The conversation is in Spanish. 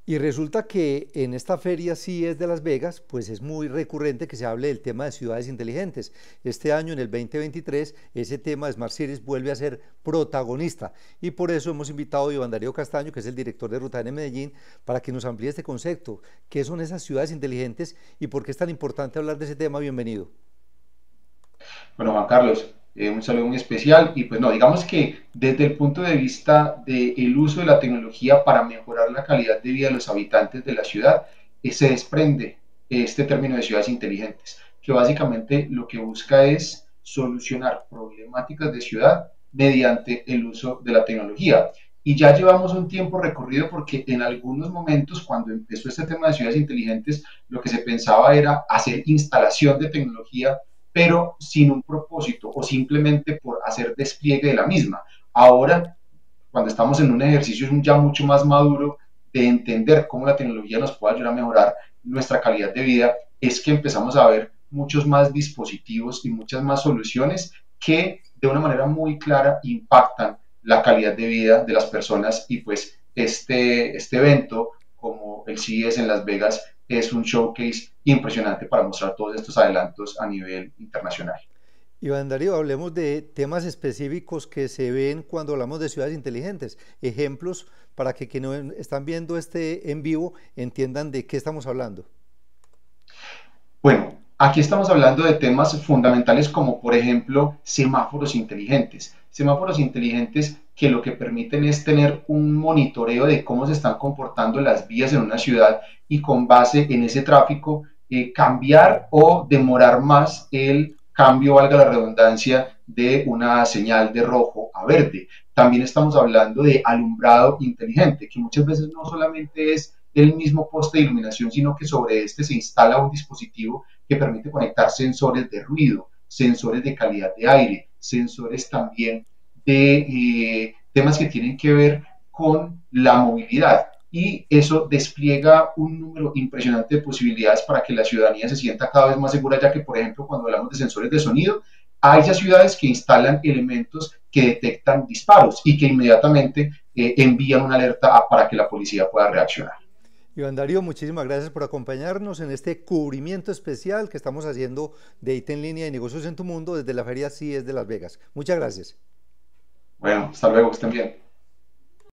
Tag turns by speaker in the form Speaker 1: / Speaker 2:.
Speaker 1: Y resulta que en esta feria CIES de Las Vegas, pues es muy recurrente que se hable del tema de ciudades inteligentes. Este año, en el 2023, ese tema de Smart Cities vuelve a ser protagonista. Y por eso hemos invitado a Iván Darío Castaño, que es el director de Ruta N Medellín, para que nos amplíe este concepto. ¿Qué son esas ciudades inteligentes y por qué es tan importante hablar de ese tema? Bienvenido.
Speaker 2: Bueno, Juan Carlos, un saludo muy especial y pues no, digamos que desde el punto de vista del uso de la tecnología para mejorar la calidad de vida de los habitantes de la ciudad, se desprende este término de ciudades inteligentes, que básicamente lo que busca es solucionar problemáticas de ciudad mediante el uso de la tecnología. Y ya llevamos un tiempo recorrido porque en algunos momentos, cuando empezó este tema de ciudades inteligentes, lo que se pensaba era hacer instalación de tecnología pero sin un propósito o simplemente por hacer despliegue de la misma. Ahora, cuando estamos en un ejercicio ya mucho más maduro de entender cómo la tecnología nos puede ayudar a mejorar nuestra calidad de vida, es que empezamos a ver muchos más dispositivos y muchas más soluciones que de una manera muy clara impactan la calidad de vida de las personas y pues este evento como el CES en Las Vegas es un showcase impresionante para mostrar todos estos adelantos a nivel internacional.
Speaker 1: Iván Darío, hablemos de temas específicos que se ven cuando hablamos de ciudades inteligentes. Ejemplos para que quienes están viendo este en vivo entiendan de qué estamos hablando.
Speaker 2: Bueno, aquí estamos hablando de temas fundamentales como por ejemplo semáforos inteligentes. Semáforos inteligentes que lo que permiten es tener un monitoreo de cómo se están comportando las vías en una ciudad y con base en ese tráfico cambiar o demorar más el cambio, valga la redundancia, de una señal de rojo a verde. También estamos hablando de alumbrado inteligente, que muchas veces no solamente es el mismo poste de iluminación, sino que sobre este se instala un dispositivo que permite conectar sensores de ruido, sensores de calidad de aire, sensores también de temas que tienen que ver con la movilidad. Y eso despliega un número impresionante de posibilidades para que la ciudadanía se sienta cada vez más segura, ya que, por ejemplo, cuando hablamos de sensores de sonido, hay ya ciudades que instalan elementos que detectan disparos y que inmediatamente envían una alerta para que la policía pueda reaccionar.
Speaker 1: Iván Darío, muchísimas gracias por acompañarnos en este cubrimiento especial que estamos haciendo de IT en línea y negocios en tu mundo desde la Feria CIES de Las Vegas. Muchas gracias.
Speaker 2: Bueno, hasta luego, que estén bien.